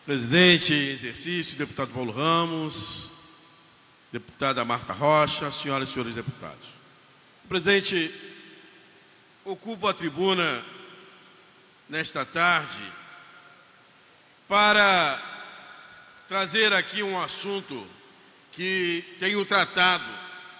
Presidente em exercício, deputado Paulo Ramos, deputada Marta Rocha, senhoras e senhores deputados. Presidente, ocupo a tribuna nesta tarde para trazer aqui um assunto que tenho tratado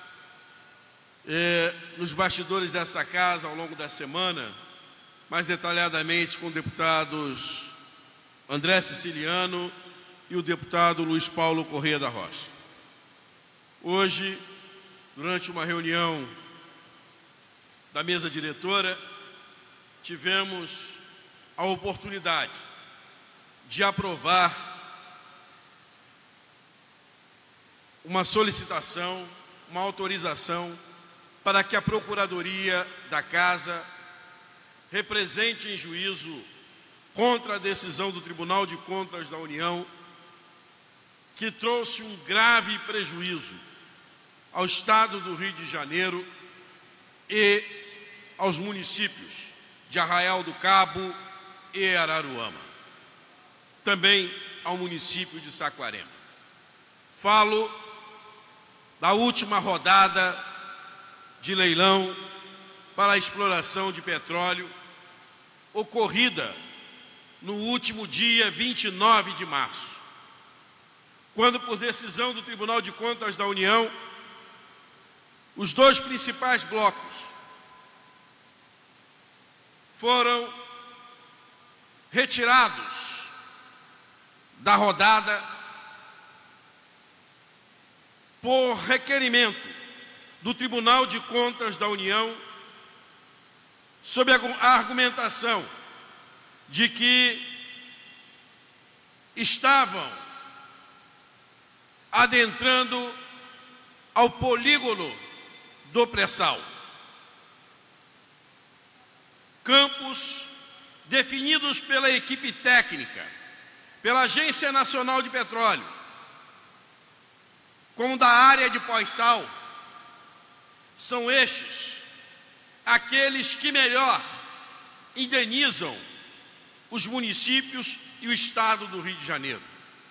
nos bastidores dessa casa ao longo da semana, mais detalhadamente com deputados André Siciliano e o deputado Luiz Paulo Correia da Rocha. Hoje, durante uma reunião da mesa diretora, tivemos a oportunidade de aprovar uma solicitação, uma autorização para que a Procuradoria da Casa represente em juízo contra a decisão do Tribunal de Contas da União, que trouxe um grave prejuízo ao Estado do Rio de Janeiro e aos municípios de Arraial do Cabo e Araruama, também ao município de Saquarema. Falo da última rodada de leilão para a exploração de petróleo ocorrida no último dia 29 de março, quando, por decisão do Tribunal de Contas da União, os dois principais blocos foram retirados da rodada por requerimento do Tribunal de Contas da União, sob a argumentação de que estavam adentrando ao polígono do pré-sal, campos definidos pela equipe técnica, pela Agência Nacional de Petróleo, como da área de pós-sal, são estes aqueles que melhor indenizam os municípios e o Estado do Rio de Janeiro.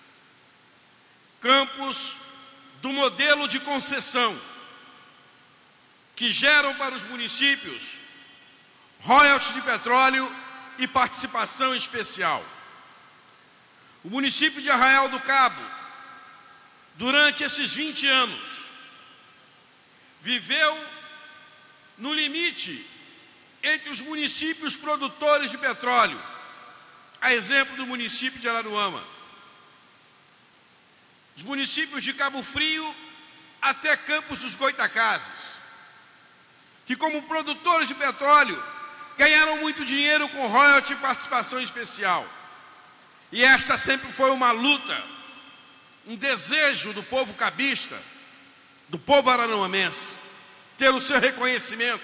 Campos do modelo de concessão, que geram para os municípios royalties de petróleo e participação especial. O município de Arraial do Cabo, durante esses 20 anos, viveu no limite entre os municípios produtores de petróleo, a exemplo do município de Araruama, os municípios de Cabo Frio até Campos dos Goitacazes, que, como produtores de petróleo, ganharam muito dinheiro com royalties e participação especial. E esta sempre foi uma luta, um desejo do povo cabista, do povo araruamense, ter o seu reconhecimento.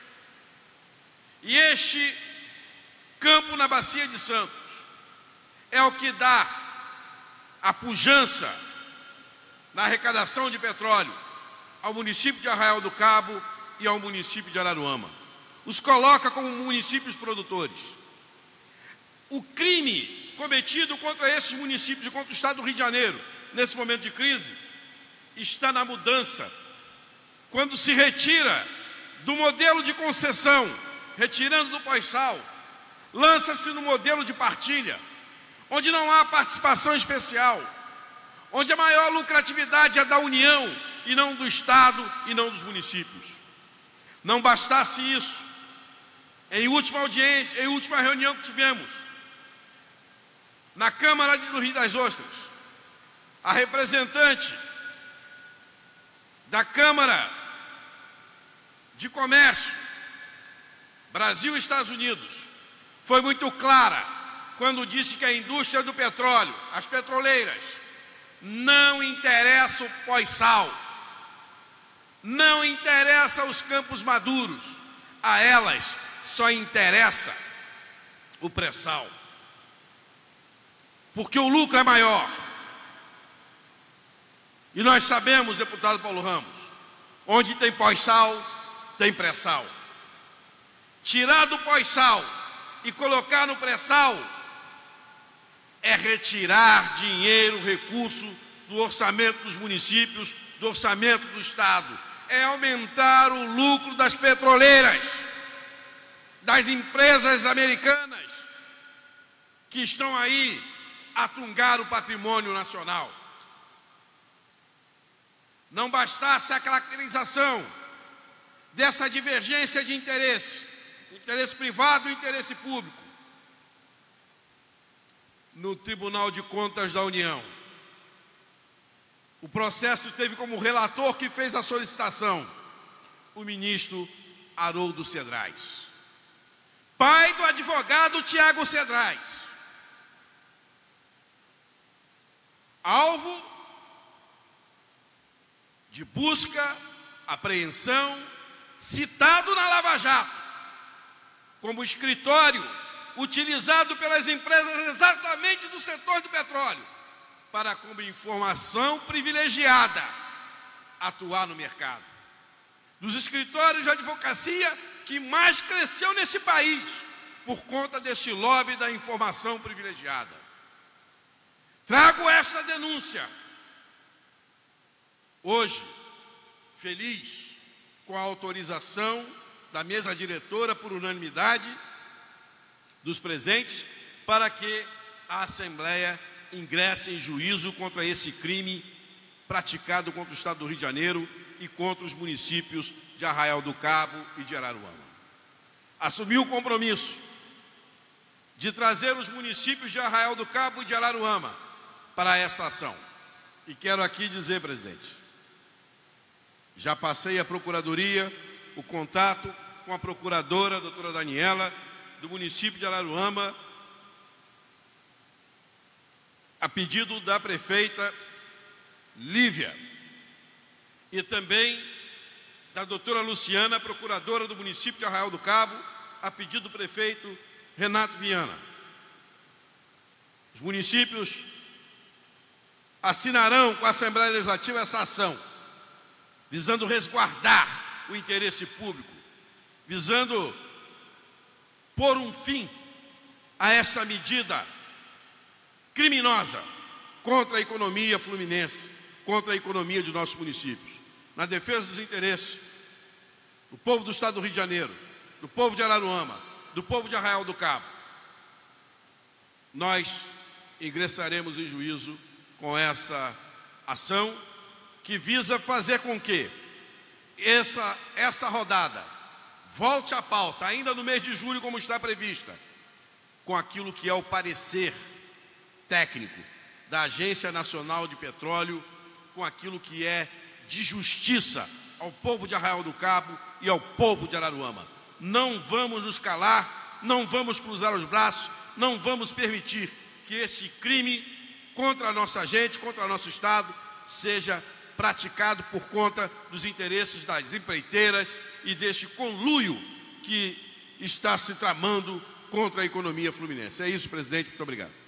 E este campo na Bacia de Santos é o que dá a pujança na arrecadação de petróleo ao município de Arraial do Cabo e ao município de Araruama. Os coloca como municípios produtores. O crime cometido contra esses municípios e contra o Estado do Rio de Janeiro, nesse momento de crise, está na mudança. Quando se retira do modelo de concessão, retirando do pós-sal, lança-se no modelo de partilha, onde não há participação especial, onde a maior lucratividade é da União e não do Estado e não dos municípios. Não bastasse isso, em última audiência, em última reunião que tivemos na Câmara do Rio das Ostras, a representante da Câmara de Comércio Brasil e Estados Unidos foi muito clara quando disse que a indústria do petróleo, as petroleiras, não interessa o pós-sal, não interessa os campos maduros, a elas só interessa o pré-sal, porque o lucro é maior. E nós sabemos, deputado Paulo Ramos, onde tem pós-sal, tem pré-sal. Tirar do pós-sal e colocar no pré-sal é retirar dinheiro, recurso do orçamento dos municípios, do orçamento do Estado. É aumentar o lucro das petroleiras, das empresas americanas que estão aí a tungar o patrimônio nacional. Não bastasse a caracterização dessa divergência de interesse, interesse privado e interesse público, no Tribunal de Contas da União, o processo teve como relator que fez a solicitação o ministro Haroldo Cedrais, pai do advogado Tiago Cedrais, alvo de busca, apreensão, citado na Lava Jato, como escritório utilizado pelas empresas exatamente do setor do petróleo, para, como informação privilegiada, atuar no mercado. Dos escritórios de advocacia que mais cresceu nesse país, por conta deste lobby da informação privilegiada. Trago esta denúncia hoje, feliz com a autorização da mesa diretora por unanimidade dos presentes, para que a Assembleia ingresse em juízo contra esse crime praticado contra o Estado do Rio de Janeiro e contra os municípios de Arraial do Cabo e de Araruama. Assumi o compromisso de trazer os municípios de Arraial do Cabo e de Araruama para esta ação. E quero aqui dizer, presidente, já passei à Procuradoria o contato com a procuradora, a doutora Daniela, do município de Araruama, a pedido da prefeita Lívia, e também da doutora Luciana, procuradora do município de Arraial do Cabo, a pedido do prefeito Renato Viana. Os municípios assinarão com a Assembleia Legislativa essa ação, visando resguardar o interesse público, visando pôr um fim a essa medida criminosa contra a economia fluminense, contra a economia de nossos municípios, na defesa dos interesses do povo do Estado do Rio de Janeiro, do povo de Araruama, do povo de Arraial do Cabo. Nós ingressaremos em juízo com essa ação que visa fazer com que essa rodada volte à pauta, ainda no mês de julho, como está prevista, com aquilo que é o parecer técnico da Agência Nacional de Petróleo, com aquilo que é de justiça ao povo de Arraial do Cabo e ao povo de Araruama. Não vamos nos calar, não vamos cruzar os braços, não vamos permitir que esse crime contra a nossa gente, contra o nosso Estado, seja praticado por conta dos interesses das empreiteiras e deste conluio que está se tramando contra a economia fluminense. É isso, presidente. Muito obrigado.